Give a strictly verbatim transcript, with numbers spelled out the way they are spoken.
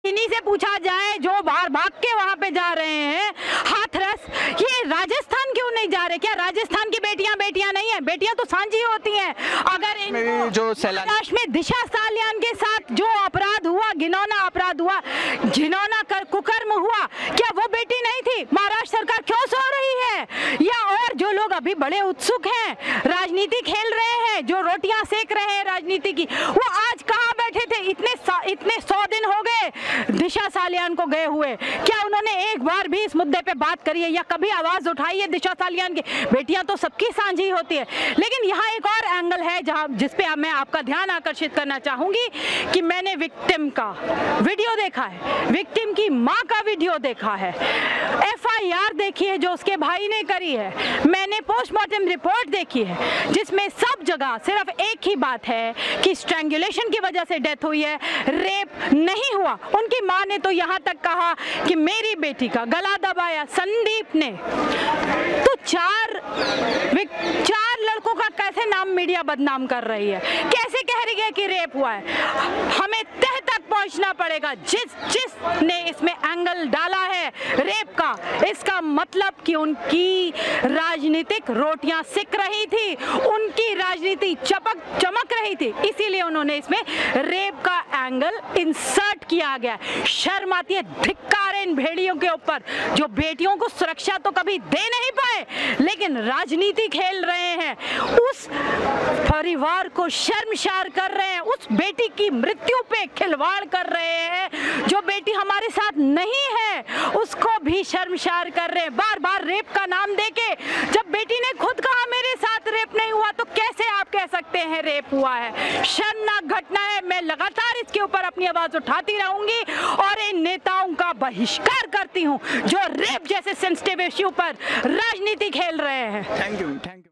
इन्हीं से पूछा जाए जो बाहर भाग के वहाँ पे जा रहे हैं हाथरस, ये राजस्थान क्यों नहीं जा रहे? क्या राजस्थान की बेटियां बेटियां नहीं है? बेटियां तो सांझी होती हैं। अगर इनको जो महाराष्ट्र में दिशा सालियान के साथ जो अपराध हुआ, घिनौना अपराध हुआ, घिनौना कर कुकर्म हुआ, क्या वो बेटी नहीं थी? महाराष्ट्र सरकार क्यों सो रही है? या और जो लोग अभी बड़े उत्सुक हैं, राजनीति खेल रहे हैं, जो रोटियां सेक रहे हैं राजनीति की, वो आज कहाँ बैठे थे? इतने इतने सौ दिन हो गए दिशा सालियान को गए हुए, क्या उन्होंने एक बार भी इस मुद्दे पे बात करी है या कभी आवाज उठाई है दिशा सालियान की? बेटियां तो सबकी सांझी होती है। लेकिन यहाँ एक और एंगल है जहाँ जिस पे मैं आपका ध्यान आकर्षित करना चाहूंगी कि मैंने विक्टिम का वीडियो देखा है, विक्टिम की माँ का वीडियो देखा है, एफ आई आर देखी है जो उसके भाई ने करी है, मैंने पोस्टमार्टम रिपोर्ट देखी है जिसमें सब जगह सिर्फ एक ही बात है कि स्ट्रैंगुलेशन की वजह से डेथ हुई है, रेप नहीं हुआ। उनकी माँ ने तो यहाँ तक कहा कि मेरी बेटी का गला दबाया संदीप ने। तो चार चार लड़कों का कैसे नाम मीडिया बदनाम कर रही है, कैसे कह रही है कि रेप हुआ है? हमें तह तक पहुंचना पड़ेगा। जिस जिसने इसमें एंगल डाला है रेप का, इसका मतलब कि उनकी राजनीतिक रोटियां सिक रही थी, उनकी राजनीति चपक चमक रही थी, इसीलिए उन्होंने इसमें रेप का एंगल इंसर्ट किया गया। शर्म आती है, धिक्कार है इन भेड़ियों के ऊपर जो बेटियों को सुरक्षा तो कभी दे नहीं पाए लेकिन राजनीति खेल रहे हैं, उस परिवार को शर्मसार कर रहे हैं, उस बेटी की मृत्यु पे खिलवाड़ कर रहे हैं। जो बेटी हमारे साथ नहीं है उसको भी शर्मसार कर रहे हैं, बार बार रेप का नाम देके। जब बेटी ने खुद कहा मेरे साथ रेप नहीं हुआ तो कैसे आप कह सकते हैं रेप हुआ है? शर्मनाक घटना है। मैं लगातार इसके ऊपर अपनी आवाज उठाती रहूंगी और इन नेताओं का बहिष्कार करती हूं जो रेप जैसे सेंसिटिव इश्यू पर राजनीति खेल रहे हैं। Thank you thank you.